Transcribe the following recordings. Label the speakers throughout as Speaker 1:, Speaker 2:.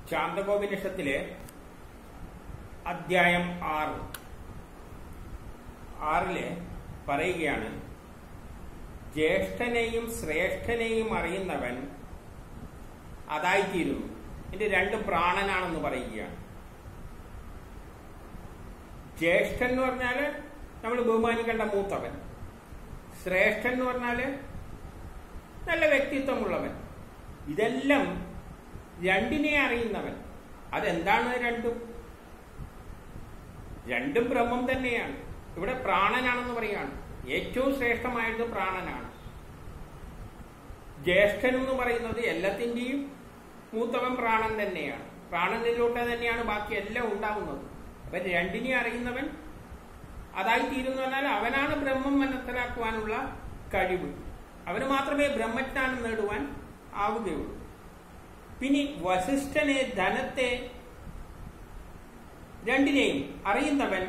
Speaker 1: ശാന്തകോപനിഷത്തിലെ അധ്യായം 6 പറയുകയാണ്, ജ്യേഷ്ഠനെയും ശ്രേഷ്ഠനെയും അറിയുന്നവൻ അതായിത്തീരുന്നു. ഇതിന്റെ രണ്ടും പ്രാണനാണെന്ന് പറയുകയാണ്. ജ്യേഷ്ഠൻ എന്ന് പറഞ്ഞാല് നമ്മൾ ബഹുമാനിക്കേണ്ട മൂത്തവൻ, ശ്രേഷ്ഠൻ എന്ന് പറഞ്ഞാല് നല്ല വ്യക്തിത്വമുള്ളവൻ. ഇതെല്ലാം രണ്ടിനെ അറിയുന്നവൻ. അതെന്താണ് രണ്ടും ബ്രഹ്മം തന്നെയാണ്. ഇവിടെ പ്രാണനാണെന്ന് പറയാണ്. ഏറ്റവും ശ്രേഷ്ഠമായത് പ്രാണനാണ്. ജ്യേഷ്ഠൻ എന്ന് പറയുന്നത് എല്ലാത്തിന്റെയും മൂത്തവൻ പ്രാണൻ തന്നെയാണ്. പ്രാണനിലൂടെ തന്നെയാണ് ബാക്കി എല്ലാം ഉണ്ടാവുന്നത്. അപ്പൊ രണ്ടിനെ അറിയുന്നവൻ അതായിത്തീരുന്നു പറഞ്ഞാൽ അവനാണ് ബ്രഹ്മം മനസ്സിലാക്കുവാനുള്ള കഴിവ്. അവന് മാത്രമേ ബ്രഹ്മജ്ഞാനം നേടുവാൻ ആവുകയുള്ളൂ. പിന്നെ വസിഷ്ഠനെ, ധനത്തെ, രണ്ടിനെയും അറിയുന്നവൻ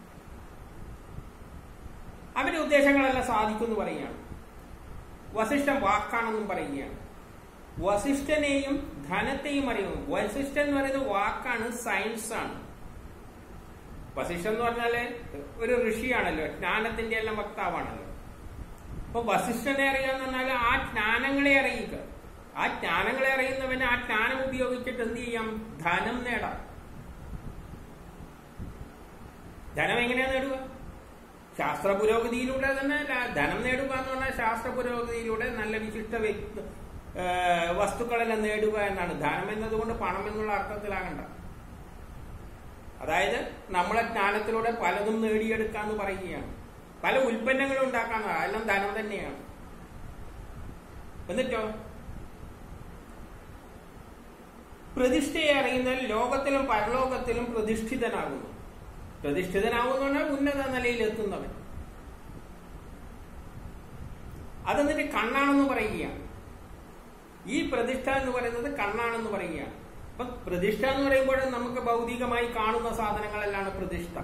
Speaker 1: അവന്റെ ഉദ്ദേശങ്ങളെല്ലാം സാധിക്കുമെന്ന് പറയുകയാണ്. വസിഷ്ഠൻ വാക്കാണെന്നും പറയുകയാണ്. വസിഷ്ഠനെയും ധനത്തെയും അറിയുന്നു. വസിഷ്ഠൻ എന്ന് പറയുന്നത് വാക്കാണ്, സയൻസ് ആണ്. വസിഷ്ഠൻ എന്ന് പറഞ്ഞാല് ഒരു ഋഷിയാണല്ലോ, ജ്ഞാനത്തിന്റെ എല്ലാം വക്താവാണല്ലോ. അപ്പൊ വസിഷ്ഠനെ അറിയാന്ന് പറഞ്ഞാൽ ആ ജ്ഞാനങ്ങളെ അറിയുക. ആ ജ്ഞാനങ്ങളെ അറിയുന്നവന് ആ ജ്ഞാനം ഉപയോഗിച്ചിട്ട് എന്ത് ചെയ്യാം? ധനം നേടാം. ധനം എങ്ങനെയാ നേടുക? ശാസ്ത്ര പുരോഗതിയിലൂടെ തന്നെ ധനം നേടുക എന്ന് പറഞ്ഞാൽ ശാസ്ത്ര പുരോഗതിയിലൂടെ നല്ല വിശിഷ്ട വസ്തുക്കളെല്ലാം നേടുക എന്നാണ്. ധനം എന്നതുകൊണ്ട് പണം എന്നുള്ള അർത്ഥത്തിലാകണ്ട. അതായത് നമ്മളെ ജ്ഞാനത്തിലൂടെ പലതും നേടിയെടുക്കാന്ന് പറയുകയാണ്. പല ഉൽപ്പന്നങ്ങളും ഉണ്ടാക്കാന്ന്, അതെല്ലാം ധനം തന്നെയാണ്. എന്നിട്ടോ പ്രതിഷ്ഠയെ അറിയുന്നതിൽ ലോകത്തിലും പരലോകത്തിലും പ്രതിഷ്ഠിതനാകുന്നു. പ്രതിഷ്ഠിതനാകുന്ന പറഞ്ഞാൽ ഉന്നത നിലയിൽ എത്തുന്നവൻ. അതെന്നിട്ട് കണ്ണാണെന്ന് പറയുകയാണ്. ഈ പ്രതിഷ്ഠ എന്ന് പറയുന്നത് കണ്ണാണെന്ന് പറയുകയാണ്. അപ്പൊ പ്രതിഷ്ഠ എന്ന് പറയുമ്പോൾ നമുക്ക് ഭൗതികമായി കാണുന്ന സാധനങ്ങളെല്ലാം പ്രതിഷ്ഠ.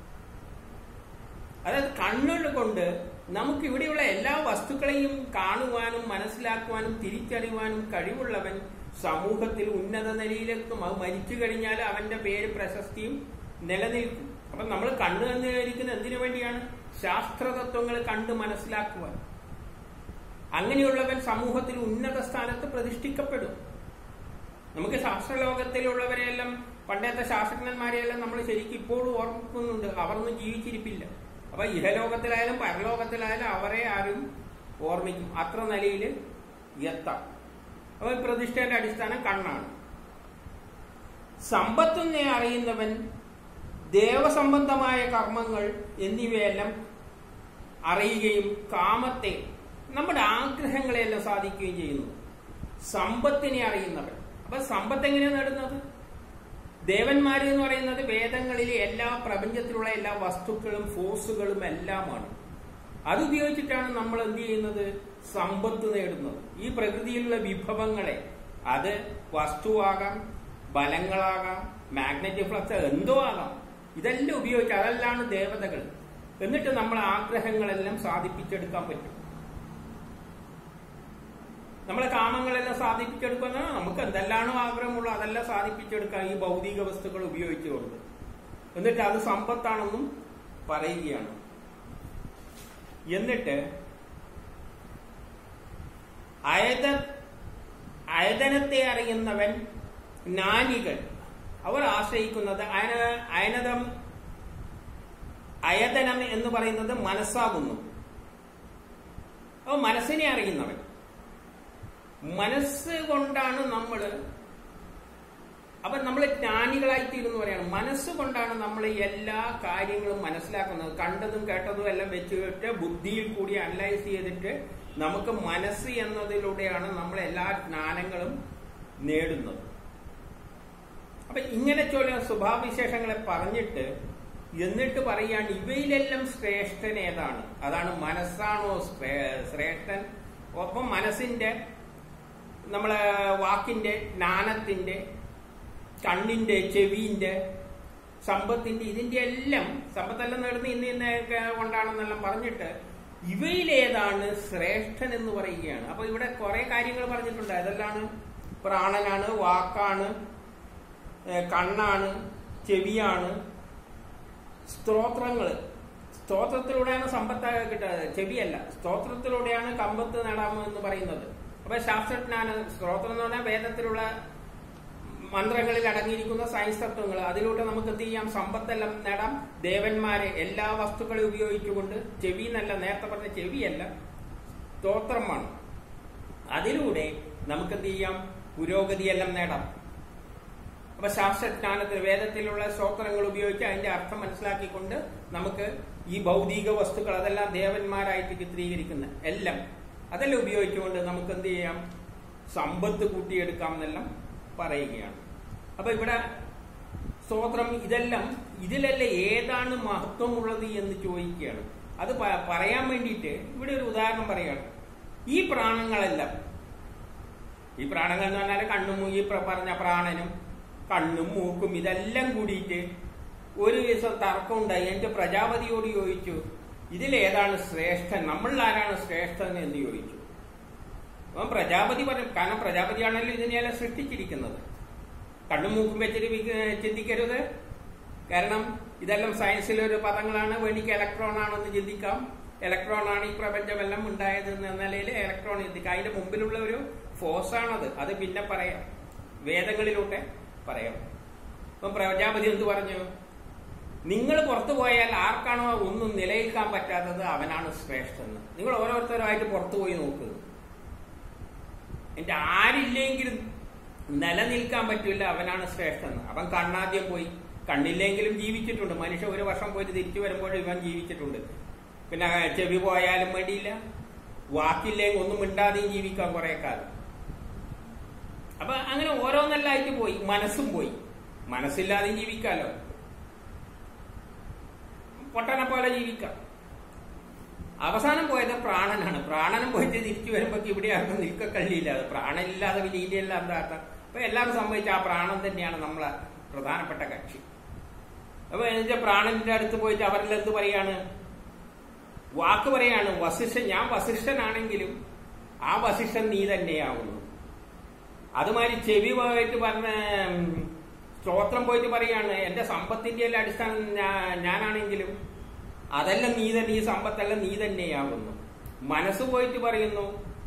Speaker 1: അതായത് കണ്ണുകൊണ്ട് നമുക്ക് ഇവിടെയുള്ള എല്ലാ വസ്തുക്കളെയും കാണുവാനും മനസ്സിലാക്കുവാനും തിരിച്ചറിയുവാനും കഴിവുള്ളവൻ സമൂഹത്തിൽ ഉന്നത നിലയിലെത്തും. അത് മരിച്ചു കഴിഞ്ഞാൽ അവന്റെ പേര് പ്രശസ്തിയും നിലനിൽക്കും. അപ്പൊ നമ്മൾ കണ്ണു തന്നിരിക്കുന്നത് എന്തിനു വേണ്ടിയാണ്? ശാസ്ത്രതത്വങ്ങൾ കണ്ട് മനസ്സിലാക്കുവാൻ. അങ്ങനെയുള്ളവൻ സമൂഹത്തിൽ ഉന്നത സ്ഥാനത്ത് പ്രതിഷ്ഠിക്കപ്പെടും. നമുക്ക് ശാസ്ത്രലോകത്തിലുള്ളവരെയെല്ലാം, പണ്ടത്തെ ശാസ്ത്രജ്ഞന്മാരെയെല്ലാം നമ്മൾ ശരിക്കും ഇപ്പോഴും ഓർമ്മിക്കുന്നുണ്ട്. അവരൊന്നും ജീവിച്ചിരിപ്പില്ല. അപ്പൊ ഇഹലോകത്തിലായാലും പരലോകത്തിലായാലും അവരെ ആരും ഓർമ്മിക്കും. അത്ര നിലയിൽ എത്താം. അപ്പൊ പ്രതിഷ്ഠയുടെ അടിസ്ഥാനം കണ്ണാണ്. സമ്പത്തിനെ അറിയുന്നവൻ ദേവസംബന്ധമായ കർമ്മങ്ങൾ എന്നിവയെല്ലാം അറിയുകയും കാമത്തെ, നമ്മുടെ ആഗ്രഹങ്ങളെയെല്ലാം സാധിക്കുകയും ചെയ്യുന്നു. സമ്പത്തിനെ അറിയുന്നവൻ. അപ്പൊ സമ്പത്ത് എങ്ങനെയാണ് നേടുന്നത്? ദേവന്മാര് എന്ന് പറയുന്നത് വേദങ്ങളിലെ എല്ലാ പ്രപഞ്ചത്തിലുള്ള എല്ലാ വസ്തുക്കളും ഫോഴ്സുകളും എല്ലാമാണ്. അതുപയോഗിച്ചിട്ടാണ് നമ്മൾ എന്ത് ചെയ്യുന്നത്? സമ്പത്ത് നേടുന്നത്. ഈ പ്രകൃതിയിലുള്ള വിഭവങ്ങളെ, അത് വസ്തുവാകാം, ബലങ്ങളാകാം, മാഗ്നറ്റിക് ഫ്ലക്സ്, എന്തോ ആകാം, ഇതെല്ലാം ഉപയോഗിച്ച്, അതെല്ലാം ദേവതകൾ. എന്നിട്ട് നമ്മൾ ആഗ്രഹങ്ങളെല്ലാം സാധിപ്പിച്ചെടുക്കാൻ പറ്റും. നമ്മളെ കാമങ്ങളെല്ലാം സാധിപ്പിച്ചെടുക്കുന്ന, നമുക്ക് എന്തെല്ലാണോ ആഗ്രഹമുള്ളൂ അതെല്ലാം സാധിപ്പിച്ചെടുക്കാം ഈ ഭൗതിക വസ്തുക്കൾ ഉപയോഗിച്ചുകൊണ്ട്. എന്നിട്ട് അത് സമ്പത്താണെന്നും പറയുകയാണ്. എന്നിട്ട് അയതനത്തെ അറിയുന്നവൻ, ജ്ഞാനികൾ, അവർ ആശ്രയിക്കുന്നത് അയതനം എന്ന് പറയുന്നത് മനസ്സാകുന്നു. അപ്പൊ മനസ്സിനെ അറിയുന്നവൻ, മനസ്സ് കൊണ്ടാണ് നമ്മള്, അപ്പൊ നമ്മൾ ജ്ഞാനികളായിത്തീരുന്നു പറയാണ്. മനസ്സുകൊണ്ടാണ് നമ്മൾ എല്ലാ കാര്യങ്ങളും മനസ്സിലാക്കുന്നത്. കണ്ടതും കേട്ടതും എല്ലാം വെച്ചിട്ട് ബുദ്ധിയിൽ കൂടി അനലൈസ് ചെയ്തിട്ട് നമുക്ക് മനസ്സ് എന്നതിലൂടെയാണ് നമ്മൾ എല്ലാ ജ്ഞാനങ്ങളും നേടുന്നത്. അപ്പൊ ഇങ്ങനെ ചില സ്വഭാവവിശേഷങ്ങളെ പറഞ്ഞിട്ട് എന്നിട്ട് പറയാണ്, ഇവയിലെല്ലാം ശ്രേഷ്ഠൻ ഏതാണ്? അതാണ് മനസ്സാണോ ശ്രേഷ്ഠൻ? ഒപ്പം മനസ്സിന്റെ, നമ്മളെ വാക്കിന്റെ, ജ്ഞാനത്തിന്റെ, കണ്ണിന്റെ, ചെവിന്റെ, സമ്പത്തിന്റെ, ഇതിന്റെ എല്ലാം സമ്പത്തെല്ലാം നേടുന്ന ഇന്നൊക്കെ കൊണ്ടാണെന്നെല്ലാം പറഞ്ഞിട്ട് ഇവയിലേതാണ് ശ്രേഷ്ഠൻ എന്ന് പറയുകയാണ്. അപ്പൊ ഇവിടെ കുറെ കാര്യങ്ങൾ പറഞ്ഞിട്ടുണ്ട്. അതെല്ലാം പ്രാണനാണ്, വാക്കാണ്, കണ്ണാണ്, ചെവിയാണ്, സ്തോത്രത്തിലൂടെയാണ് സമ്പത്ത് കിട്ടുന്നത്, ചെവിയല്ല. സ്തോത്രത്തിലൂടെയാണ് സമ്പത്ത് നേടാമെന്ന് പറയുന്നത്. അപ്പൊ ശാസ്ത്രജ്ഞാനം, സ്തോത്രം എന്ന് പറഞ്ഞാൽ വേദത്തിലുള്ള മന്ത്രങ്ങളിൽ അടങ്ങിയിരിക്കുന്ന സയൻസ് തത്വങ്ങൾ, അതിലൂടെ നമുക്ക് എന്ത് ചെയ്യാം, സമ്പത്തെല്ലാം നേടാം. ദേവന്മാരെ എല്ലാ വസ്തുക്കളെ ഉപയോഗിച്ചുകൊണ്ട്, ചെവി എന്നല്ല, നേരത്തെ പറഞ്ഞ ചെവിയല്ല, സ്തോത്രമാണ്, അതിലൂടെ നമുക്ക് എന്ത് ചെയ്യാം, പുരോഗതിയെല്ലാം നേടാം. അപ്പൊ ശാസ്ത്രജ്ഞാനത്തിൽ വേദത്തിലുള്ള സ്തോത്രങ്ങൾ ഉപയോഗിച്ച് അതിന്റെ അർത്ഥം മനസ്സിലാക്കിക്കൊണ്ട് നമുക്ക് ഈ ഭൗതിക വസ്തുക്കൾ, അതെല്ലാം ദേവന്മാരായിട്ട് ചിത്രീകരിക്കുന്ന എല്ലാം, അതെല്ലാം ഉപയോഗിച്ചുകൊണ്ട് നമുക്ക് എന്ത് ചെയ്യാം, സമ്പത്ത് കൂട്ടിയെടുക്കാം എന്നെല്ലാം പറയുകയാണ്. അപ്പൊ ഇവിടെ സ്തോത്രം, ഇതിലല്ലേ ഏതാണ് മഹത്വമുള്ളത് എന്ന് ചോദിക്കുകയാണ്. അത് പറയാൻ വേണ്ടിയിട്ട് ഇവിടെ ഒരു ഉദാഹരണം പറയാണ്. ഈ പ്രാണങ്ങളെല്ലാം, ഈ പ്രാണങ്ങൾ എന്ന് പറഞ്ഞാൽ കണ്ണും, ഈ പറഞ്ഞ പ്രാണനും കണ്ണും മൂക്കും ഇതെല്ലാം കൂടിയിട്ട് ഒരു ദിവസം തർക്കം ഉണ്ടായി. എന്നിട്ട് പ്രജാപതിയോട് ചോദിച്ചു, ഇതിലേതാണ് ശ്രേഷ്ഠൻ, നമ്മളിൽ ആരാണ് ശ്രേഷ്ഠൻ എന്ന് ചോദിച്ചു. അപ്പം പ്രജാപതി പറഞ്ഞു, കാരണം പ്രജാപതിയാണല്ലോ ഇതിനെല്ലാം സൃഷ്ടിച്ചിരിക്കുന്നത്. കണ്ണും മൂക്കും വെച്ചിട്ട് ചിന്തിക്കരുത്, കാരണം ഇതെല്ലാം സയൻസിലൊരു പദങ്ങളാണ്. വേണിക്ക് ഇലക്ട്രോൺ ആണെന്ന് ചിന്തിക്കാം, ഇലക്ട്രോൺ ആണ് ഈ പ്രപഞ്ചമെല്ലാം ഉണ്ടായത് എന്ന നിലയിൽ ഇലക്ട്രോൺ ചിന്തിക്കാം. അതിന്റെ മുമ്പിലുള്ള ഒരു ഫോഴ്സാണത്, അത് പിന്നെ പറയാം, വേദങ്ങളിലൂടെ പറയാം. അപ്പം പ്രജാപതി എന്ത് പറഞ്ഞു, നിങ്ങൾ പുറത്തു പോയാൽ ആർക്കാണോ ഒന്നും നിലനിൽക്കാൻ പറ്റാത്തത് അവനാണ് ശ്രേഷ്ഠെന്ന്. നിങ്ങൾ ഓരോരുത്തരുമായിട്ട് പുറത്തു പോയി നോക്കുക, എന്റെ ആരില്ലെങ്കിലും നിലനിൽക്കാൻ പറ്റില്ല, അവനാണ് ശ്രേഷ്ഠെന്ന്. അവൻ കണ്ണാദ്യം പോയി, കണ്ണില്ലെങ്കിലും ജീവിച്ചിട്ടുണ്ട്. മനുഷ്യ 1 വർഷം പോയിട്ട് തിരിച്ചു വരുമ്പോൾ ഇവൻ ജീവിച്ചിട്ടുണ്ട്. പിന്നെ ചെവി പോയാലും വേണ്ടിയില്ല, വാക്കില്ലെങ്കിൽ ഒന്നും മിണ്ടാതെയും ജീവിക്കാം കുറെ കാലം. അപ്പൊ അങ്ങനെ ഓരോന്നെല്ലായിട്ട് പോയി. മനസ്സും പോയി, മനസ്സില്ലാതെയും ജീവിക്കാലോ, പൊട്ടനെ പോലെ ജീവിക്കാം. അവസാനം പോയത് പ്രാണനാണ്. പ്രാണനും പോയിട്ട് തിരിച്ചു വരുമ്പോ ഇവിടെ ആർക്കും നിൽക്കക്കള്ളിയില്ലാതെ, പ്രാണനില്ലാതെ പിന്നെ ഇതിനെല്ലാം എന്താ അർത്ഥം? അപ്പൊ എല്ലാവരും സംഭവിച്ച ആ പ്രാണൻ തന്നെയാണ് നമ്മളെ പ്രധാനപ്പെട്ട കക്ഷി. അപ്പൊ എന്നുവെച്ചാൽ പ്രാണന്റെ അടുത്ത് പോയിട്ട് അവരെല്ലാം എന്ത് പറയാണ്, വാക്ക് പറയാണ്, ഞാൻ വസിഷ്ഠനാണെങ്കിലും ആ വസിഷ്ഠൻ നീ തന്നെയാവുന്നു. അതുമാതിരി ചെവി പോയിട്ട് പറഞ്ഞ സ്തോത്രം പോയിട്ട് പറയാണ്, എന്റെ സമ്പത്തിന്റെ എല്ലാം അടിസ്ഥാനം ഞാനാണെങ്കിലും അതെല്ലാം നീ തന്നെ, ഈ സമ്പത്തെല്ലാം നീ തന്നെയാവുന്നു. മനസ്സ് പോയിട്ട് പറയുന്നു,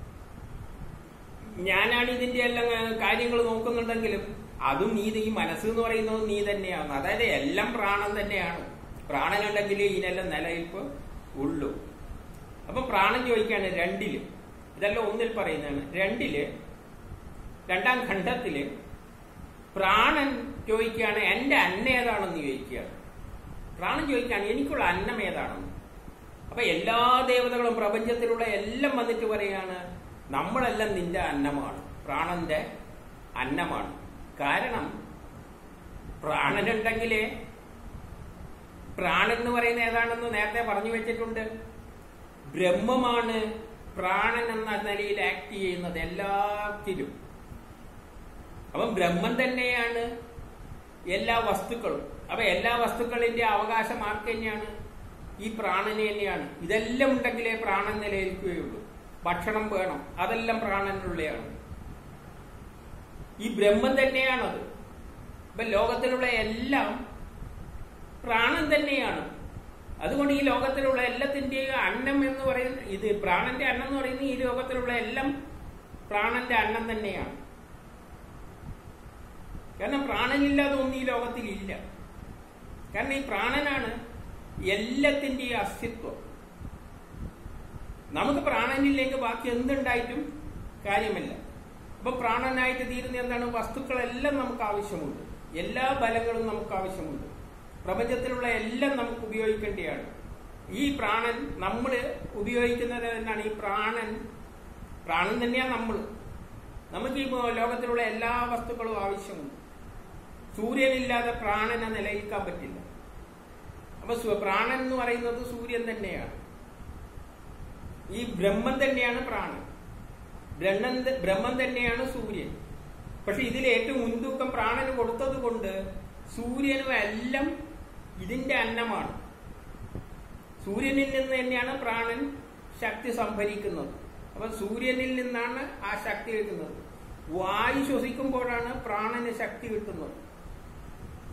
Speaker 1: ഞാനാണ് ഇതിന്റെ എല്ലാം കാര്യങ്ങൾ നോക്കുന്നുണ്ടെങ്കിലും അതും നീ, ഈ മനസ്സ് എന്ന് പറയുന്നത് നീ തന്നെയാവുന്നു. അതായത് എല്ലാം പ്രാണൻ തന്നെയാണ്. പ്രാണനുണ്ടെങ്കിൽ ഇതിനെല്ലാം നിലനിൽപ്പ് ഉള്ളൂ. അപ്പൊ പ്രാണൻ ചോദിക്കാണ് 2 ഇതെല്ലാം 1 പറയുന്നതാണ്. 2 ഖണ്ഡത്തില് പ്രാണൻ ചോദിക്കുകയാണ്, എന്റെ അന്നം ഏതാണെന്ന് ചോദിക്കുകയാണ്. പ്രാണൻ ചോദിക്കുകയാണ്, എനിക്കുള്ള അന്നം ഏതാണെന്ന്. അപ്പൊ എല്ലാ ദേവതകളും പ്രപഞ്ചത്തിലുള്ള എല്ലാം വന്നിട്ട് പറയാണ്, നമ്മളെല്ലാം നിന്റെ അന്നമാണ്, പ്രാണന്റെ അന്നമാണ്. കാരണം പ്രാണനുണ്ടെങ്കിലേ, പ്രാണൻ എന്ന് പറയുന്ന ഏതാണെന്ന് നേരത്തെ പറഞ്ഞു വെച്ചിട്ടുണ്ട്. ബ്രഹ്മമാണ് പ്രാണൻ എന്ന നിലയിൽ ആക്ട് ചെയ്യുന്നത് എല്ലാത്തിലും. അപ്പം ബ്രഹ്മം തന്നെയാണ് എല്ലാ വസ്തുക്കളും. അപ്പൊ എല്ലാ വസ്തുക്കളിന്റെ അവകാശം ആർക്ക് തന്നെയാണ്? ഈ പ്രാണന് തന്നെയാണ്. ഇതെല്ലാം ഉണ്ടെങ്കിലേ പ്രാണൻ നിലനിൽക്കുകയുള്ളൂ. ഭക്ഷണം വേണം, അതെല്ലാം പ്രാണനുള്ളതാണ്. ഈ ബ്രഹ്മം തന്നെയാണത്. ഇപ്പൊ ലോകത്തിലുള്ള എല്ലാം പ്രാണൻ തന്നെയാണ്. അതുകൊണ്ട് ഈ ലോകത്തിലുള്ള എല്ലാത്തിന്റെയും അന്നം എന്ന് പറയുന്നത്, ഇത് പ്രാണന്റെ അന്നം എന്ന് പറയുന്നത് ഈ ലോകത്തിലുള്ള എല്ലാം പ്രാണന്റെ അന്നം തന്നെയാണ്. കാരണം പ്രാണനില്ലാതെ ഒന്നും ഈ ലോകത്തിൽ ഇല്ല. കാരണം ഈ പ്രാണനാണ് എല്ലാത്തിന്റെയും അസ്തിത്വം. നമുക്ക് പ്രാണനില്ലെങ്കിൽ ബാക്കി എന്തുണ്ടായിട്ടും കാര്യമില്ല. അപ്പൊ പ്രാണനായിട്ട് തീരുന്ന എന്താണ്? വസ്തുക്കളെല്ലാം നമുക്ക് ആവശ്യമുണ്ട്, എല്ലാ ബലങ്ങളും നമുക്ക് ആവശ്യമുണ്ട്. പ്രപഞ്ചത്തിലുള്ള എല്ലാം നമുക്ക് ഉപയോഗിക്കേണ്ടതാണ്. ഈ പ്രാണൻ നമ്മൾ ഉപയോഗിക്കുന്നത് തന്നെയാണ്. ഈ പ്രാണൻ തന്നെയാണ് നമുക്ക് ഈ ലോകത്തിലുള്ള എല്ലാ വസ്തുക്കളും ആവശ്യമുണ്ട്. സൂര്യനില്ലാതെ പ്രാണനെ നിലനിൽക്കാൻ പറ്റില്ല. അപ്പൊ പ്രാണൻ എന്ന് പറയുന്നത് സൂര്യൻ തന്നെയാണ്. ഈ ബ്രഹ്മം തന്നെയാണ് പ്രാണൻ, ബ്രഹ്മം തന്നെയാണ് സൂര്യൻ. പക്ഷെ ഇതിൽ ഏറ്റവും മുൻതൂക്കം പ്രാണന് കൊടുത്തത് കൊണ്ട് സൂര്യനും എല്ലാം ഇതിന്റെ അന്നമാണ്. സൂര്യനിൽ നിന്ന് തന്നെയാണ് പ്രാണൻ ശക്തി സംഭരിക്കുന്നത്. അപ്പൊ സൂര്യനിൽ നിന്നാണ് ആ ശക്തി കിട്ടുന്നത്. വായു ശ്വസിക്കുമ്പോഴാണ് പ്രാണന് ശക്തി കിട്ടുന്നത്.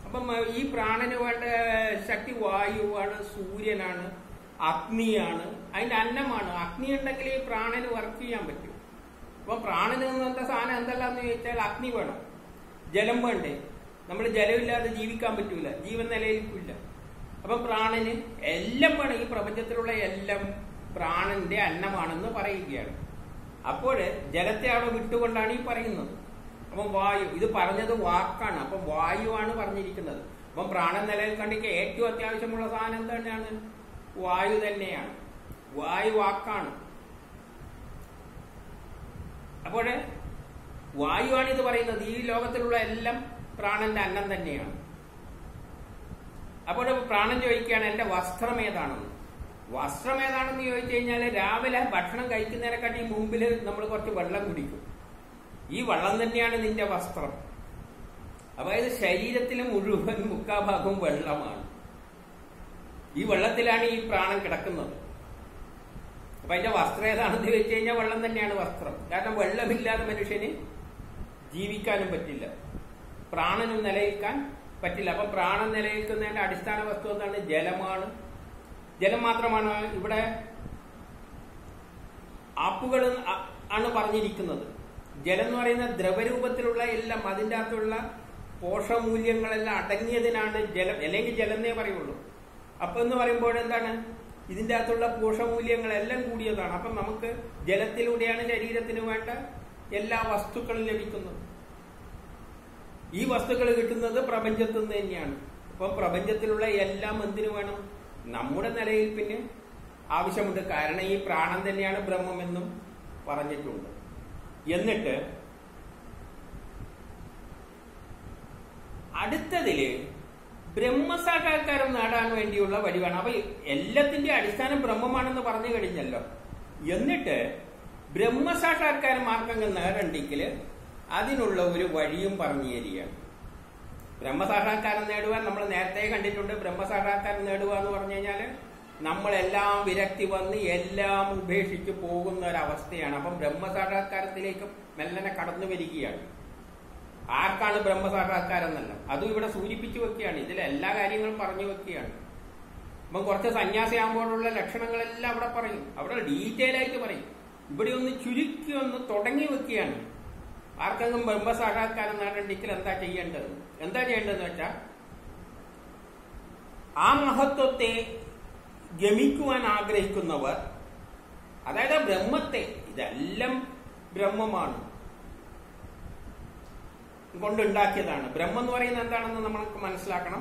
Speaker 1: അപ്പം ഈ പ്രാണന് വേണ്ട ശക്തി വായുവാണ്, സൂര്യനാണ്, അഗ്നിയാണ്, അതിന്റെ അന്നമാണ്. അഗ്നി ഉണ്ടെങ്കിൽ ഈ പ്രാണന് വർക്ക് ചെയ്യാൻ പറ്റും. അപ്പൊ പ്രാണന് എന്താ സാധനം എന്തെല്ലാന്ന് ചോദിച്ചാൽ അഗ്നി വേണം, ജലം വേണ്ടേ. നമ്മൾ ജലമില്ലാതെ ജീവിക്കാൻ പറ്റൂല, ജീവൻ നിലനിൽക്കില്ല. അപ്പൊ പ്രാണന് എല്ലാം വേണം. ഈ പ്രപഞ്ചത്തിലുള്ള എല്ലാം പ്രാണന്റെ അന്നമാണെന്ന് പറയുകയാണ്. അപ്പോൾ ജലത്തെ അവിടെ വിട്ടുകൊണ്ടാണ് ഈ പറയുന്നത്. അപ്പം വായു, ഇത് പറഞ്ഞത് വാക്കാണ്. അപ്പം വായുവാണ് പറഞ്ഞിരിക്കുന്നത്. അപ്പം പ്രാണൻ നിലനിൽക്കണ്ടെങ്കിൽ ഏറ്റവും അത്യാവശ്യമുള്ള സാധനം എന്താണ്? വായു തന്നെയാണ്. വായു വാക്കാണ്. അപ്പോൾ വായുവാണ് ഇത് പറയുന്നത്. ഈ ലോകത്തിലുള്ള എല്ലാം പ്രാണന്റെ അന്നം തന്നെയാണ്. അപ്പോൾ പ്രാണൻ ചോദിക്കുകയാണ് എന്റെ വസ്ത്രം ഏതാണെന്ന്. വസ്ത്രം ഏതാണെന്ന് ചോദിച്ചു കഴിഞ്ഞാൽ രാവിലെ ഭക്ഷണം കഴിക്കുന്നതിനെക്കാട്ടി മുമ്പിൽ നമ്മൾ കുറച്ച് വെള്ളം കുടിക്കും. ഈ വെള്ളം തന്നെയാണ് നിന്റെ വസ്ത്രം. അതായത് ശരീരത്തിലെ മുഴുവൻ മുക്കാഭാഗവും വെള്ളമാണ്. ഈ വെള്ളത്തിലാണ് ഈ പ്രാണൻ കിടക്കുന്നത്. അപ്പൊ അതിന്റെ വസ്ത്രം ഏതാണെന്ന് ചോദിച്ചു കഴിഞ്ഞാൽ വെള്ളം തന്നെയാണ് വസ്ത്രം. കാരണം വെള്ളമില്ലാതെ മനുഷ്യന് ജീവിക്കാനും പറ്റില്ല, പ്രാണനും നിലനിൽക്കാൻ പറ്റില്ല. അപ്പൊ പ്രാണൻ നിലനിൽക്കുന്നതിന്റെ അടിസ്ഥാന വസ്തു എന്താണ്? ജലമാണ്. ജലം മാത്രമാണ്. ഇവിടെ ആപ്പുകൾ ആണ് പറഞ്ഞിരിക്കുന്നത്. ജലം എന്ന് പറയുന്ന ദ്രവരൂപത്തിലുള്ള എല്ലാം, അതിൻ്റെ അകത്തുള്ള പോഷകമൂല്യങ്ങളെല്ലാം അടങ്ങിയതിനാണ് ജലം, അല്ലെങ്കിൽ ജലം എന്നേ പറയുള്ളൂ. അപ്പം എന്ന് പറയുമ്പോൾ എന്താണ്? ഇതിൻ്റെ അകത്തുള്ള പോഷകമൂല്യങ്ങളെല്ലാം കൂടിയതാണ്. അപ്പം നമുക്ക് ജലത്തിലൂടെയാണ് ശരീരത്തിന് വേണ്ട എല്ലാ വസ്തുക്കളും ലഭിക്കുന്നത്. ഈ വസ്തുക്കൾ കിട്ടുന്നത് പ്രപഞ്ചത്തിൽ നിന്ന് തന്നെയാണ്. അപ്പം പ്രപഞ്ചത്തിലുള്ള എല്ലാം എന്തിനു വേണം? നമ്മുടെ നിലനിൽപ്പിന് ആവശ്യമുണ്ട്. കാരണം ഈ പ്രാണൻ തന്നെയാണ് ബ്രഹ്മമെന്നും പറഞ്ഞിട്ടുണ്ട്. എന്നിട്ട് അടുത്തതില് ബ്രഹ്മസാക്ഷാത്കാരം നേടാൻ വേണ്ടിയുള്ള വഴിയാണ്. അപ്പൊ എല്ലാത്തിന്റെ അടിസ്ഥാനം ബ്രഹ്മമാണെന്ന് പറഞ്ഞു കഴിഞ്ഞല്ലോ. എന്നിട്ട് ബ്രഹ്മസാക്ഷാത്കാരം മാർഗങ്ങൾ നേടണ്ടെങ്കിൽ അതിനുള്ള ഒരു വഴിയും പറഞ്ഞു തരികയാണ്. ബ്രഹ്മസാക്ഷാത്കാരം നേടുവാൻ നമ്മൾ നേരത്തെ കണ്ടിട്ടുണ്ട്. ബ്രഹ്മസാക്ഷാത്കാരം നേടുക എന്ന് പറഞ്ഞു കഴിഞ്ഞാൽ നമ്മളെല്ലാം വിരക്തി വന്ന് എല്ലാം ഉപേക്ഷിച്ച് പോകുന്ന ഒരവസ്ഥയാണ്. അപ്പം ബ്രഹ്മസാക്ഷാത്കാരത്തിലേക്ക് മെല്ലനെ കടന്നു വരികയാണ്. ആർക്കാണ് ബ്രഹ്മസാക്ഷാത്കാരം എന്നല്ല, അതും ഇവിടെ സൂചിപ്പിച്ചു വെക്കുകയാണ്. ഇതിലെ എല്ലാ കാര്യങ്ങളും പറഞ്ഞു വെക്കുകയാണ്. അപ്പം കുറച്ച് സന്യാസിയാകുമ്പോഴുള്ള ലക്ഷണങ്ങളെല്ലാം അവിടെ പറയും, അവിടെ ഡീറ്റെയിൽ ആയിട്ട് പറയും. ഇവിടെ ഒന്ന് ചുരുക്കി ഒന്ന് തുടങ്ങി വെക്കുകയാണ്. ആർക്കെങ്കിലും ബ്രഹ്മസാക്ഷാത്കാരം നേടണ്ടെങ്കിൽ എന്താ ചെയ്യേണ്ടതെന്ന് വെച്ചാൽ ആ മഹത്വത്തെ ഗമിക്കുവാൻ ആഗ്രഹിക്കുന്നവർ, അതായത് ബ്രഹ്മത്തെ, ഇതെല്ലാം ബ്രഹ്മമാണ് കൊണ്ടുണ്ടാക്കിയതാണ്. ബ്രഹ്മം എന്ന് പറയുന്നത് എന്താണെന്ന് നമ്മൾക്ക് മനസ്സിലാക്കണം.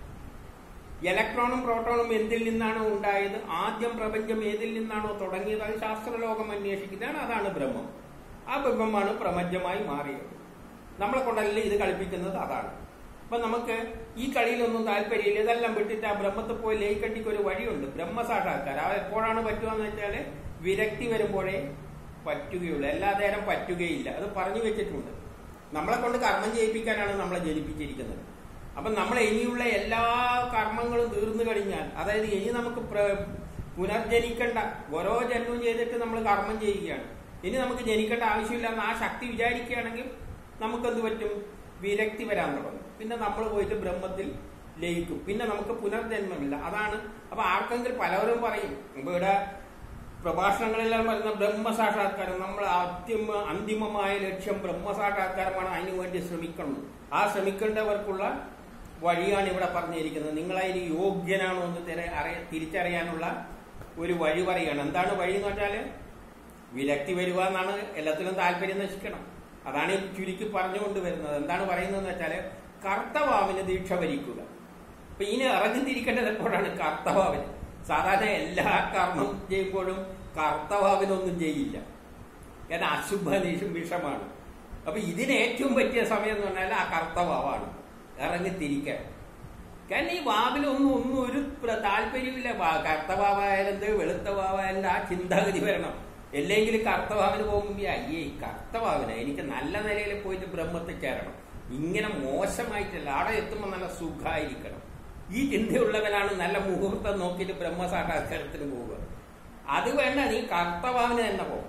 Speaker 1: ഇലക്ട്രോണും പ്രോട്ടോണും എന്തിൽ നിന്നാണോ ഉണ്ടായത്, ആദ്യം പ്രപഞ്ചം ഏതിൽ നിന്നാണോ തുടങ്ങിയത്, അത് ശാസ്ത്രലോകം അന്വേഷിക്കുന്നതാണ്. അതാണ് ബ്രഹ്മം. ആ ബ്രഹ്മമാണ് പ്രപഞ്ചമായി മാറിയത്. നമ്മളെ കൊണ്ടല്ലേ ഇത് കളിപ്പിക്കുന്നത്, അതാണ്. അപ്പൊ നമുക്ക് ഈ കളിയിലൊന്നും താല്പര്യമില്ല. ഇതെല്ലാം വിട്ടിട്ട് ആ ബ്രഹ്മത്തെ പോയി ലയിക്കണ്ടിക്ക് ഒരു വഴിയുണ്ട്, ബ്രഹ്മസാക്ഷാത്കാരം. അത് എപ്പോഴാണ് പറ്റുകയെന്ന് വെച്ചാല് വിരക്തി വരുമ്പോഴേ പറ്റുകയുള്ളൂ, എല്ലാ നേരം പറ്റുകയില്ല. അത് പറഞ്ഞു വെച്ചിട്ടുണ്ട്. നമ്മളെ കൊണ്ട് കർമ്മം ചെയ്യിപ്പിക്കാനാണ് നമ്മളെ ജനിപ്പിച്ചിരിക്കുന്നത്. അപ്പൊ നമ്മൾ ഇനിയുള്ള എല്ലാ കർമ്മങ്ങളും തീർന്നു കഴിഞ്ഞാൽ, അതായത് ഇനി നമുക്ക് പുനർജനിക്കേണ്ട, ഓരോ ജന്മവും ചെയ്തിട്ട് നമ്മൾ കർമ്മം ചെയ്യുകയാണ്. ഇനി നമുക്ക് ജനിക്കേണ്ട ആവശ്യമില്ല എന്ന് ആ ശക്തി വിചാരിക്കുകയാണെങ്കിൽ നമുക്കെന്ത് പറ്റും? വിരക്തി വരാൻ തുടങ്ങും. പിന്നെ നമ്മൾ പോയിട്ട് ബ്രഹ്മത്തിൽ ലയിക്കും. പിന്നെ നമുക്ക് പുനർജന്മമില്ല. അതാണ്. അപ്പൊ ആർക്കെങ്കിലും പലവരും പറയും, ഇവിടെ പ്രഭാഷണങ്ങളെല്ലാം പറയുന്ന ബ്രഹ്മസാക്ഷാത്കാരം, നമ്മൾ അന്തിമമായ ലക്ഷ്യം ബ്രഹ്മസാക്ഷാത്കാരമാണ്, അതിനു വേണ്ടി ശ്രമിക്കണം. ആ ശ്രമിക്കേണ്ടവർക്കുള്ള വഴിയാണ് ഇവിടെ പറഞ്ഞിരിക്കുന്നത്. നിങ്ങളതിന് യോഗ്യനാണോ എന്ന് തിരിച്ചറിയാനുള്ള ഒരു വഴി പറയുകയാണ്. എന്താണ് വഴി എന്ന് വെച്ചാല് വിരക്തി വരിക എന്നാണ്. എല്ലാത്തിലും താല്പര്യം നശിക്കണം. അതാണ് ചുരുക്കി പറഞ്ഞുകൊണ്ട് വരുന്നത്. എന്താണ് പറയുന്നതെന്ന് വെച്ചാല് കർത്തവാവിന് ദീക്ഷ ഭരിക്കുക. അപ്പൊ ഇനി ഇറങ്ങിത്തിരിക്കേണ്ടത് എപ്പോഴാണ്? കർത്തവാവിന്. സാധാരണ എല്ലാ കർമ്മം ചെയ്യുമ്പോഴും കർത്തവാവിനൊന്നും ചെയ്യില്ല, കാരണം അശുഭ വിഷമാണ്. അപ്പൊ ഇതിന് ഏറ്റവും പറ്റിയ സമയം എന്ന് പറഞ്ഞാൽ ആ കർത്തവാവാണ്, ഇറങ്ങിത്തിരിക്കാൻ. കാരണം ഈ വാവിലൊന്നും ഒരു താല്പര്യമില്ല. കർത്തവാവായാലും വെളുത്ത വാവായാലും ആ ചിന്താഗതി വരണം. അല്ലെങ്കിൽ കർത്തവാവിന് പോകുമ്പോൾ അയ്യേ കർത്തവാവിന് എനിക്ക് നല്ല നിലയിൽ പോയിട്ട് ബ്രഹ്മത്തിൽ ചേരണം, ഇങ്ങനെ മോശമായിട്ടല്ല, അവിടെ എത്തുമ്പോൾ നല്ല സുഖമായിരിക്കണം. ഈ ചിന്തയുള്ളവനാണ് നല്ല മുഹൂർത്തം നോക്കിയിട്ട് ബ്രഹ്മസാക്ഷാത്കാരത്തിന് പോവുക. അത് വേണ്ട, നീ കർത്തവാവിന് തന്നെ പോകും.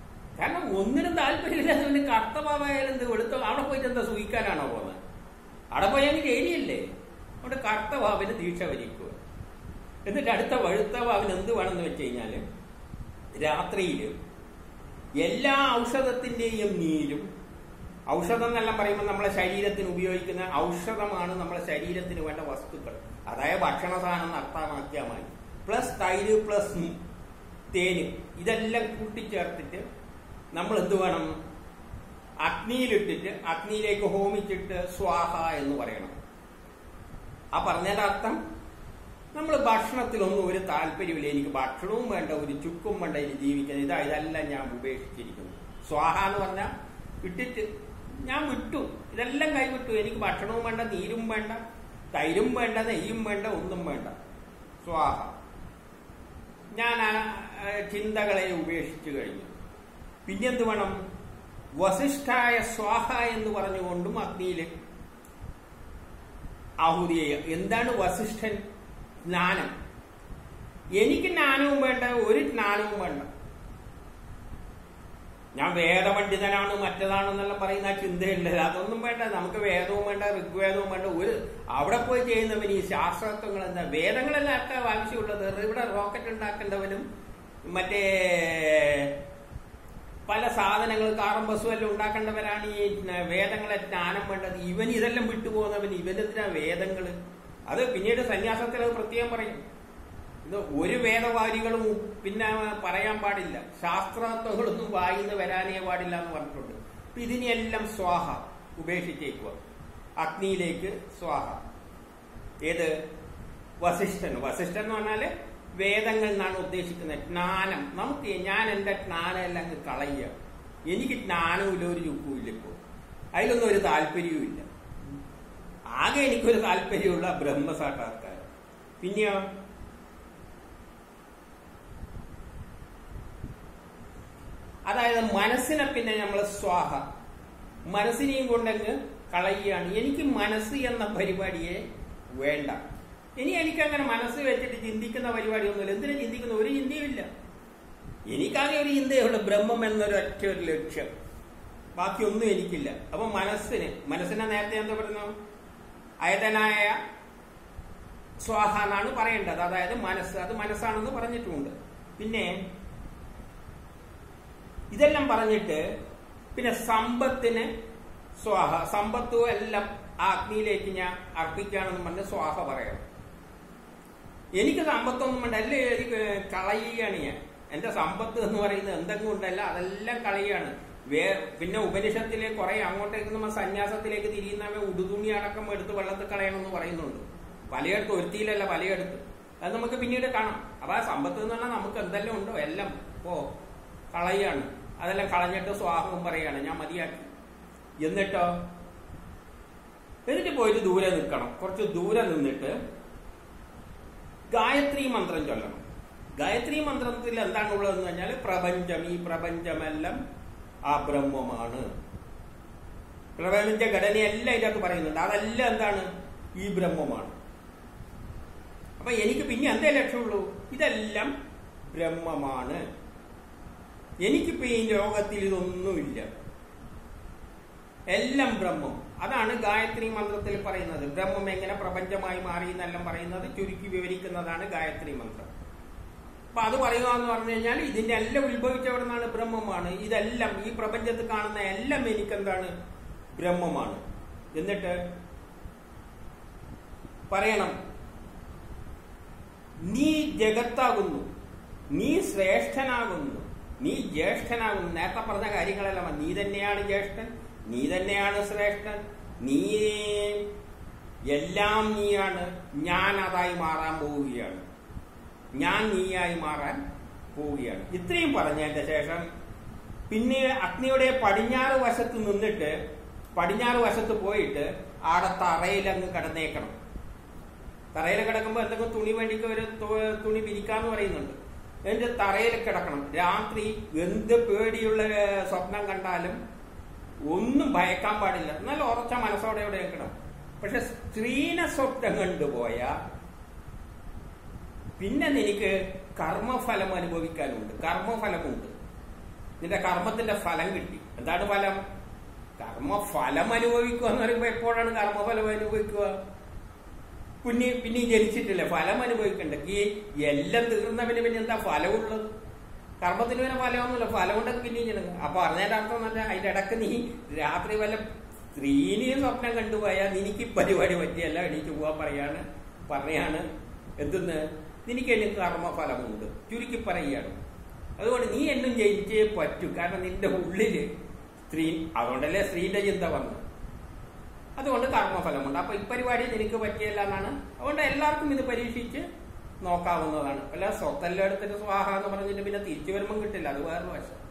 Speaker 1: കാരണം ഒന്നിനും താല്പര്യമില്ലാത്തവന് കർത്തവാവായാലും വെളുത്ത അവിടെ പോയിട്ട് എന്താ സൂഹിക്കാനാണോ പോകുന്നത്? അവിടെ പോയാൽ ജയിലിയല്ലേ. അവിടെ കറുത്ത വാവിന് ദീക്ഷ വരിക്കുക. എന്നിട്ട് അടുത്ത വഴുത്ത വാവിന് എന്ത് വേണമെന്ന് വെച്ച് കഴിഞ്ഞാൽ രാത്രിയിൽ എല്ലാ ഔഷധത്തിൻ്റെയും നീരും, ഔഷധം എന്നെല്ലാം പറയുമ്പോൾ നമ്മളെ ശരീരത്തിന് ഉപയോഗിക്കുന്ന ഔഷധമാണ് നമ്മളെ ശരീരത്തിന് വേണ്ട വസ്തുക്കൾ, അതായത് ഭക്ഷണ സാധനം അർത്ഥമാക്കിയാൽ മതി, പ്ലസ് തൈര് പ്ലസ് തേന്, ഇതെല്ലാം കൂട്ടിച്ചേർത്തിട്ട് നമ്മൾ എന്ത് വേണം, അഗ്നിയിലിട്ടിട്ട് അഗ്നിയിലേക്ക് ഹോമിച്ചിട്ട് സ്വാഹ എന്ന് പറയണം. ആ പറഞ്ഞതിന്റെ അർത്ഥം നമ്മൾ ഭക്ഷണത്തിലൊന്നും ഒരു താല്പര്യമില്ല, എനിക്ക് ഭക്ഷണവും വേണ്ട, ഒരു ചുക്കും വേണ്ട, ഇനി ജീവിക്കുന്നത്, ഇതെല്ലാം ഞാൻ ഉപേക്ഷിച്ചിരിക്കുന്നു. സ്വാഹ എന്ന് പറഞ്ഞാൽ ഇട്ടിട്ട് ഞാൻ വിട്ടു, ഇതെല്ലാം കൈവിട്ടു, എനിക്ക് ഭക്ഷണവും വേണ്ട, നീരും വേണ്ട, തൈരും വേണ്ട, നെയ്യും വേണ്ട, ഒന്നും വേണ്ട. സ്വാഹ. ഞാൻ ആ ചിന്തകളെ ഉപേക്ഷിച്ചു കഴിഞ്ഞു. പിന്നെന്ത് വേണം, വസിഷ്ഠായ സ്വാഹ എന്ന് പറഞ്ഞുകൊണ്ടും അഗ്നിയിൽ ആഹുതി ചെയ്യുക. എന്താണ് വസിഷ്ഠൻ? ജ്ഞാനം. എനിക്ക് ജ്ഞാനവും വേണ്ട, ഒരു ജ്ഞാനവും വേണ്ട, ഞാൻ വേദപണ്ഡിതനാണ് മറ്റേതാണെന്നെല്ലാം പറയുന്ന ആ ചിന്തയില്ല, അതൊന്നും വേണ്ട. നമുക്ക് വേദവും വേണ്ട, ഋഗ്വേദവും വേണ്ട. ഒരു അവിടെ പോയി ചെയ്യുന്നവൻ ഈ ശാസ്ത്രത്വങ്ങൾ എന്താ, വേദങ്ങളെല്ലാം ആർക്കാ ആവശ്യമുള്ളത്? ഇവിടെ റോക്കറ്റ് ഉണ്ടാക്കേണ്ടവനും മറ്റേ പല സാധനങ്ങൾ കാറും ബസ്സും എല്ലാം ഉണ്ടാക്കേണ്ടവരാണ് ഈ വേദങ്ങളെ ജ്ഞാനം വേണ്ടത്. ഇവൻ ഇതെല്ലാം വിട്ടുപോകുന്നവൻ, ഇവനെന്തിനാ വേദങ്ങൾ? അത് പിന്നീട് സന്യാസത്തിൽ അത് പ്രത്യേകം പറയും. ഇത് ഒരു വേദവാരികളും പിന്നെ പറയാൻ പാടില്ല, ശാസ്ത്രത്വങ്ങളൊന്നും വായിന്ന് വരാനേ പാടില്ല എന്ന് പറഞ്ഞിട്ടുണ്ട്. അപ്പൊ ഇതിനെല്ലാം സ്വാഹ ഉപേക്ഷിച്ചേക്കുക, അഗ്നിയിലേക്ക് സ്വാഹ. ഏത്? വസിഷ്ഠൻ. വസിഷ്ഠൻ എന്ന് പറഞ്ഞാല് വേദങ്ങൾ എന്നാണ് ഉദ്ദേശിക്കുന്നത്. ജ്ഞാനം. നമുക്ക് ഞാൻ എന്റെ ജ്ഞാനം എല്ലാം കളയുക, എനിക്ക് ജ്ഞാനവുമില്ല, ഒരു ചുക്കുമില്ല, ഇപ്പോൾ അതിലൊന്നും ഒരു താല്പര്യവും ഇല്ല. ആകെ എനിക്കൊരു താല്പര്യമുള്ള ബ്രഹ്മസാക്ഷാത്കാരം. പിന്നെയോ അതായത് മനസ്സിനെ പിന്നെ നമ്മൾ സ്വാഹ, മനസ്സിനെയും കൊണ്ടങ്ങ് കളയുകയാണ്. എനിക്ക് മനസ്സ് എന്ന പരിപാടിയെ വേണ്ട. ഇനി എനിക്കങ്ങനെ മനസ്സ് വെച്ചിട്ട് ചിന്തിക്കുന്ന പരിപാടിയൊന്നുമില്ല. എന്തിനാ ചിന്തിക്കുന്ന? ഒരു ചിന്തയുമില്ല. എനിക്കാകെ ഒരു ചിന്തയുള്ളൂ, ബ്രഹ്മം എന്നൊരൊറ്റ ഒരു ലക്ഷ്യം, ബാക്കിയൊന്നും എനിക്കില്ല. അപ്പൊ മനസ്സിനെ നേരത്തെ എന്താ പറയുന്നു? അയതനായ സ്വാഹ എന്നാണ് പറയേണ്ടത്. അതായത് മനസ്സ്, അത് മനസ്സാണെന്ന് പറഞ്ഞിട്ടുമുണ്ട്. പിന്നെ ഇതെല്ലാം പറഞ്ഞിട്ട് പിന്നെ സമ്പത്തിന് സ്വാഹ, സമ്പത്തും എല്ലാം ആ അഗ്നിയിലേക്ക് ഞാൻ അർപ്പിക്കുകയാണെന്ന് പറഞ്ഞ് സ്വാഹ പറയണം. എനിക്ക് സമ്പത്തൊന്നും വേണ്ട, അല്ലേ കളയുകയാണ് ഞാൻ. എന്റെ സമ്പത്ത് എന്ന് പറയുന്നത് എന്തെങ്കിലും ഉണ്ടല്ല, അതെല്ലാം കളയുകയാണ്. പിന്നെ ഉപനിഷത്തിലെ കുറെ അങ്ങോട്ടേക്ക് നമ്മൾ സന്യാസത്തിലേക്ക് തിരിയുന്നവ ഉടുതുണി അടക്കം എടുത്ത് വെള്ളത്തിൽ കളയണമെന്ന് പറയുന്നുണ്ട്. പലയിടത്ത്, ഒരുത്തിയിലല്ല പലയിടത്ത്. അത് നമുക്ക് പിന്നീട് കാണാം. അപ്പൊ ആ സമ്പത്ത് എന്ന് പറഞ്ഞാൽ നമുക്ക് എന്തെല്ലാം ഉണ്ടോ എല്ലാം കളയാണ്. അതെല്ലാം കളഞ്ഞിട്ട് സ്വാഹവും പറയാണ്, ഞാൻ മതിയാക്കി. എന്നിട്ട് പോയിട്ട് ദൂരെ നിൽക്കണം. കുറച്ച് ദൂരെ നിന്നിട്ട് ഗായത്രി മന്ത്രം ചൊല്ലണം. ഗായത്രി മന്ത്രത്തിൽ എന്താണ് ഉള്ളതെന്ന് പറഞ്ഞാൽ പ്രപഞ്ചം, ഈ പ്രപഞ്ചമെല്ലാം ആ ബ്രഹ്മമാണ്. പ്രപഞ്ച ഘടനയെല്ലാം ഇതിനകത്ത് പറയുന്നുണ്ട്. അതെല്ലാം എന്താണ്? ഈ ബ്രഹ്മമാണ്. അപ്പൊ എനിക്ക് പിന്നെ എന്തേ ലക്ഷ്യമുള്ളൂ? ഇതെല്ലാം ബ്രഹ്മമാണ്. എനിക്കിപ്പോ ഈ ലോകത്തിൽ ഇതൊന്നുമില്ല, എല്ലാം ബ്രഹ്മം. അതാണ് ഗായത്രി മന്ത്രത്തിൽ പറയുന്നത്. ബ്രഹ്മം എങ്ങനെ പ്രപഞ്ചമായി മാറി എന്നെല്ലാം പറയുന്നത് ചുരുക്കി വിവരിക്കുന്നതാണ് ഗായത്രി മന്ത്രം. അപ്പൊ അത് പറയുക എന്ന് പറഞ്ഞു കഴിഞ്ഞാൽ ഇതിന്റെ എല്ലാം ഉത്ഭവിച്ചവിടെ നിന്നാണ്, ബ്രഹ്മമാണ്. ഇതെല്ലാം ഈ പ്രപഞ്ചത്തിൽ കാണുന്ന എല്ലാം എനിക്കെന്താണ്? ബ്രഹ്മമാണ്. എന്നിട്ട് പറയണം, നീ ജഗത്താകുന്നു, നീ ശ്രേഷ്ഠനാകുന്നു, നീ ജ്യേഷ്ഠനാകുന്നു. നേരത്തെ പറഞ്ഞ കാര്യങ്ങളെല്ലാം നീ തന്നെയാണ് ജ്യേഷ്ഠൻ, നീ തന്നെയാണ് ശ്രേഷ്ഠൻ, നീ എല്ലാം നീയാണ്. ഞാൻ അതായി മാറാൻ പോവുകയാണ്, ഞാൻ നീയായി മാറാൻ പോവുകയാണ്. ഇത്രയും പറഞ്ഞതിന്റെ ശേഷം പിന്നെ അഗ്നിയുടെ പടിഞ്ഞാറ് വശത്ത് നിന്നിട്ട്, പടിഞ്ഞാറ് വശത്ത് പോയിട്ട് ആടെ തറയിലങ്ങ് കിടന്നേക്കണം. തറയിൽ കിടക്കുമ്പോൾ എന്തെങ്കിലും തുണി വേണ്ടിക്ക് ഒരു തുണി വിരിക്കാന്ന് പറയുന്നുണ്ട്. എന്നിട്ട് തറയിൽ കിടക്കണം. രാത്രി എന്ത് പേടിയുള്ള സ്വപ്നം കണ്ടാലും ഒന്നും ഭയക്കാൻ പാടില്ല, എന്നാൽ ഉറച്ച മനസ്സോടെ എവിടെ വെക്കണം. പക്ഷെ സ്ത്രീനെ സ്വപ്നം കണ്ടുപോയ പിന്നെ നിനക്ക് കർമ്മഫലം അനുഭവിക്കാനുണ്ട്. കർമ്മഫലമുണ്ട്, നിന്റെ കർമ്മത്തിന്റെ ഫലം കിട്ടി. എന്താണ് ഫലം? കർമ്മഫലം അനുഭവിക്കുക എന്ന് പറയുമ്പോ എപ്പോഴാണ് കർമ്മഫലം അനുഭവിക്കുക? പിന്നെയും ജനിച്ചിട്ടില്ലേ ഫലം അനുഭവിക്കണ്ട. ഈ എല്ലാം തീർന്ന പിന്നെ എന്താ ഫലമുള്ളത്? കർമ്മത്തിന് പിന്നെ ഫലമൊന്നുമില്ല. ഫലം ഉണ്ടെങ്കിൽ പിന്നെയും ജനങ്ങൾ. അപ്പൊ പറഞ്ഞതിന്റെ അർത്ഥം നല്ല അതിന്റെ ഇടക്ക് നീ രാത്രി വല്ല സ്ത്രീനെയും സ്വപ്നം കണ്ടുപോയാൽ നിനക്ക് പരിപാടി പറ്റിയല്ല എണീറ്റ് പോവാൻ പറയാണ് എന്തെന്ന് നിനക്ക് എനിക്ക് കർമ്മഫലമുണ്ട് ചുരുക്കി പറയുകയാണ്. അതുകൊണ്ട് നീ എന്നും ജയിച്ചേ പറ്റൂ. കാരണം നിന്റെ ഉള്ളില് സ്ത്രീ, അതുകൊണ്ടല്ലേ സ്ത്രീന്റെ ചിന്ത വന്നത്. അതുകൊണ്ട് കർമ്മഫലമുണ്ട്. അപ്പൊ ഇപ്പരിപാടി നിനക്ക് പറ്റിയല്ല എന്നാണ്. അതുകൊണ്ട് എല്ലാവർക്കും ഇത് പരീക്ഷിച്ച് നോക്കാവുന്നതാണ്. അല്ല സ്വത്തെല്ലാം എടുത്തിട്ട് സ്വാഹ എന്ന് പറഞ്ഞിട്ട് പിന്നെ തിരിച്ചു വരുമ്പം കിട്ടില്ല. അത് വേറൊരു വശം.